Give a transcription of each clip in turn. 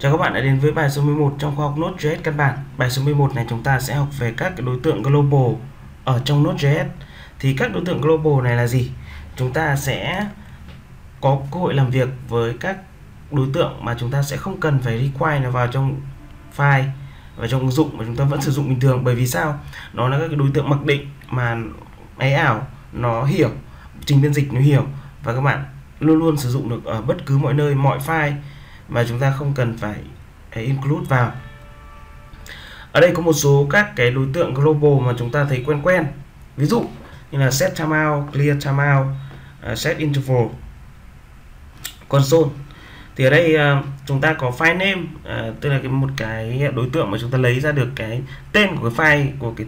Chào các bạn đã đến với bài số 11 trong khoa học Node.js căn bản. Bài số 11 này chúng ta sẽ học về các cái đối tượng global ở trong Node.js. Thì các đối tượng global này là gì? Chúng ta sẽ có cơ hội làm việc với các đối tượng mà chúng ta sẽ không cần phải require nó vào trong file và trong ứng dụng mà chúng ta vẫn sử dụng bình thường. Bởi vì sao? Nó là các cái đối tượng mặc định mà AI ảo nó hiểu, trình biên dịch nó hiểu, và các bạn luôn luôn sử dụng được ở bất cứ mọi nơi, mọi file mà chúng ta không cần phải include vào. Ở đây có một số các cái đối tượng global mà chúng ta thấy quen quen, ví dụ như là set timeout, clear timeout, set interval, console. Thì ở đây chúng ta có file name, tức là một cái đối tượng mà chúng ta lấy ra được cái tên của cái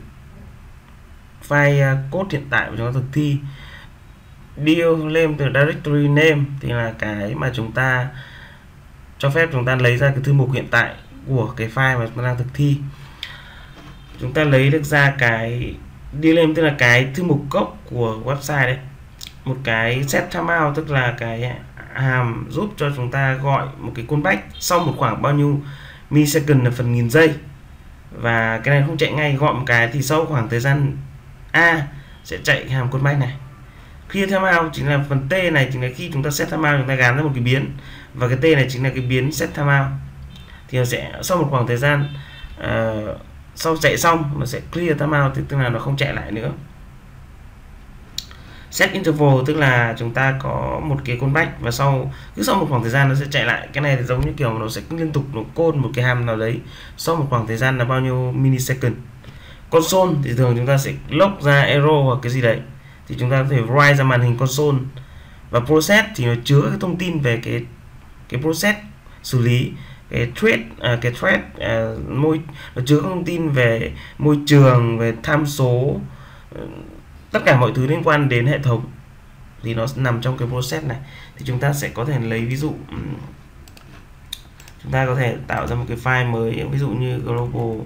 file code hiện tại mà chúng ta thực thi. Deal name từ directory name thì là cái mà chúng ta cho phép chúng ta lấy ra cái thư mục hiện tại của cái file mà chúng ta đang thực thi. Chúng ta lấy được ra cái deal name tức là cái thư mục gốc của website đấy. Một cái set timeout tức là cái hàm giúp cho chúng ta gọi một cái callback sau một khoảng bao nhiêu millisecond là phần nghìn giây, và cái này không chạy ngay, gọi một cái thì sau khoảng thời gian A sẽ chạy hàm callback này. Clear timeout chính là phần T này, chính là khi chúng ta set timeout chúng ta gắn ra một cái biến, và cái T này chính là cái biến set timeout. Thì nó sẽ sau một khoảng thời gian sau chạy xong nó sẽ clear timeout, tức là nó không chạy lại nữa. Set interval tức là chúng ta có một cái callback và cứ sau một khoảng thời gian nó sẽ chạy lại. Cái này thì giống như kiểu nó sẽ liên tục nó code một cái hàm nào đấy sau một khoảng thời gian là bao nhiêu millisecond. Console thì thường chúng ta sẽ log ra error hoặc cái gì đấy, thì chúng ta có thể write ra màn hình console. Và process thì nó chứa cái thông tin về cái process xử lý, cái thread nó chứa các thông tin về môi trường, về tham số, tất cả mọi thứ liên quan đến hệ thống thì nó nằm trong cái process này. Thì chúng ta sẽ có thể lấy ví dụ, chúng ta có thể tạo ra một cái file mới, ví dụ như global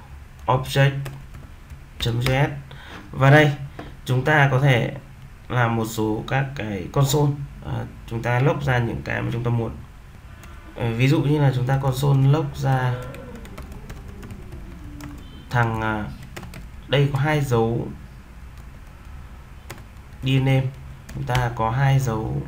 object.js, và đây chúng ta có thể làm một số các cái console, chúng ta log ra những cái mà chúng ta muốn. Ví dụ như là chúng ta console log ra thằng đây có hai dấu dname, chúng ta có hai dấu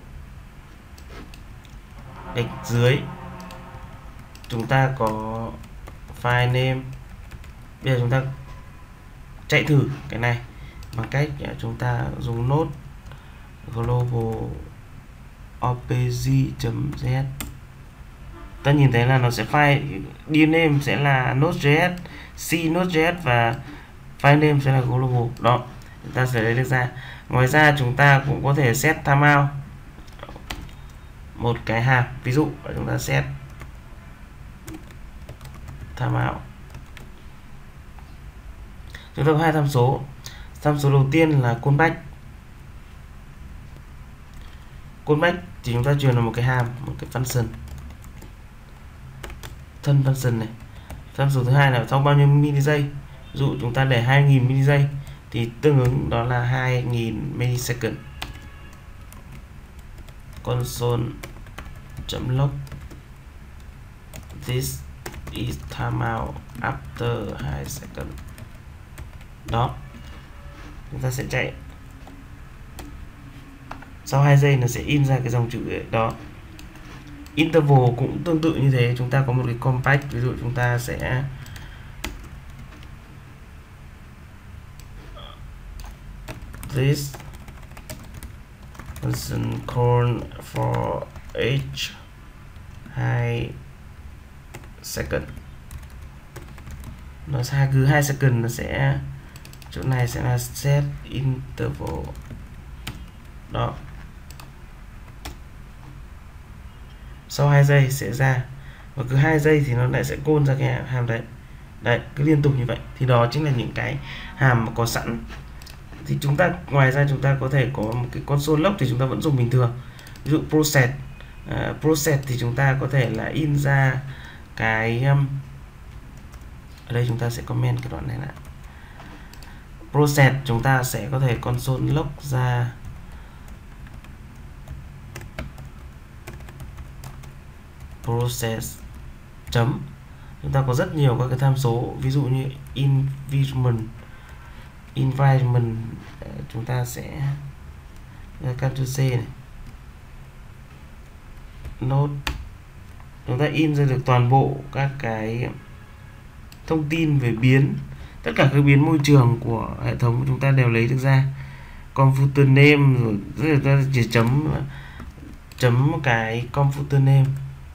gạch dưới, chúng ta có file name. Bây giờ chúng ta chạy thử cái này bằng cách chúng ta dùng node global opg.js. Ta nhìn thấy là nó sẽ file dname sẽ là node.js, c node.js và file name sẽ là global. Đó, chúng ta sẽ lấy được ra. Ngoài ra chúng ta cũng có thể set timeout một cái hàm, ví dụ chúng ta set timeout. Chúng ta có hai tham số. Tham số đầu tiên là callback. Callback thì chúng ta truyền vào một cái hàm, một cái function, thân function này. Tham số thứ hai là sau bao nhiêu mili giây. Ví dụ chúng ta để 2000 mili giây thì tương ứng đó là 2000 millisecond. Console.log this is timeout after 2 seconds. Đó, chúng ta sẽ chạy sau 2 giây nó sẽ in ra cái dòng chữ ấy. Đó, interval cũng tương tự như thế, chúng ta có một cái compact, ví dụ chúng ta sẽ this function call for each 2 second. Nó xa cứ 2 second nó sẽ, chỗ này sẽ là set interval. Đó, sau 2 giây sẽ ra, và cứ 2 giây thì nó lại sẽ call ra cái hàm đấy. Đấy, cứ liên tục như vậy. Thì đó chính là những cái hàm mà có sẵn. Thì chúng ta ngoài ra chúng ta có thể có một cái console log thì chúng ta vẫn dùng bình thường. Ví dụ process thì chúng ta có thể là in ra cái ở đây chúng ta sẽ comment cái đoạn này lại. Process chúng ta sẽ có thể console log ra process chấm. Chúng ta có rất nhiều các cái tham số, ví dụ như environment chúng ta sẽ Ctrl C này, node, chúng ta in ra được toàn bộ các cái thông tin về biến, tất cả các biến môi trường của hệ thống của chúng ta đều lấy được ra. Computer name rồi chúng ta chỉ chấm một cái computer name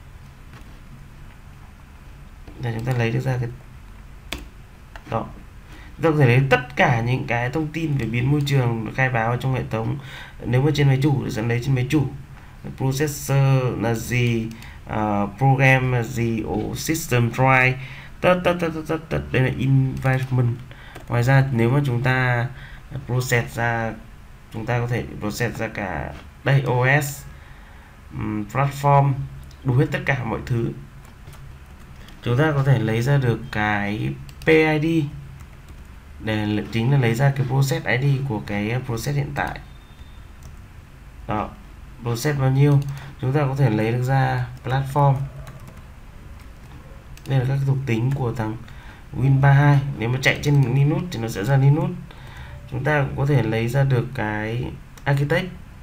để chúng ta lấy được ra cái đó. Chúng ta có thể lấy tất cả những cái thông tin về biến môi trường khai báo trong hệ thống. Nếu mà trên máy chủ thì sẽ lấy trên máy chủ, processor là gì, program là gì, system drive, đây là environment. Ngoài ra nếu mà chúng ta process ra, chúng ta có thể process ra cả đây OS, platform, đủ hết tất cả mọi thứ. Chúng ta có thể lấy ra được cái PID để chính là lấy ra cái process ID của cái process hiện tại. Đó, process bao nhiêu, chúng ta có thể lấy được ra platform. Đây là các thuộc tính của thằng Win32. Nếu mà chạy trên Linux thì nó sẽ ra Linux. Chúng ta cũng có thể lấy ra được cái architect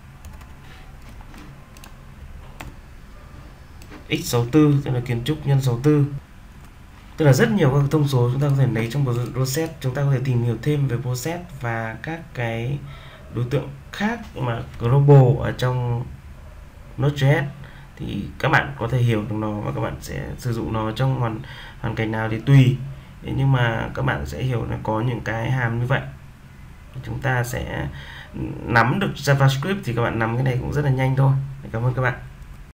x64, tức là kiến trúc nhân 64. Tức là rất nhiều các thông số chúng ta có thể lấy trong process. Chúng ta có thể tìm hiểu thêm về process và các cái đối tượng khác mà global ở trong Node.js, thì các bạn có thể hiểu được nó và các bạn sẽ sử dụng nó trong hoàn cảnh nào thì tùy. Nhưng mà các bạn sẽ hiểu là có những cái hàm như vậy. Chúng ta sẽ nắm được JavaScript thì các bạn nắm cái này cũng rất là nhanh thôi. Cảm ơn các bạn.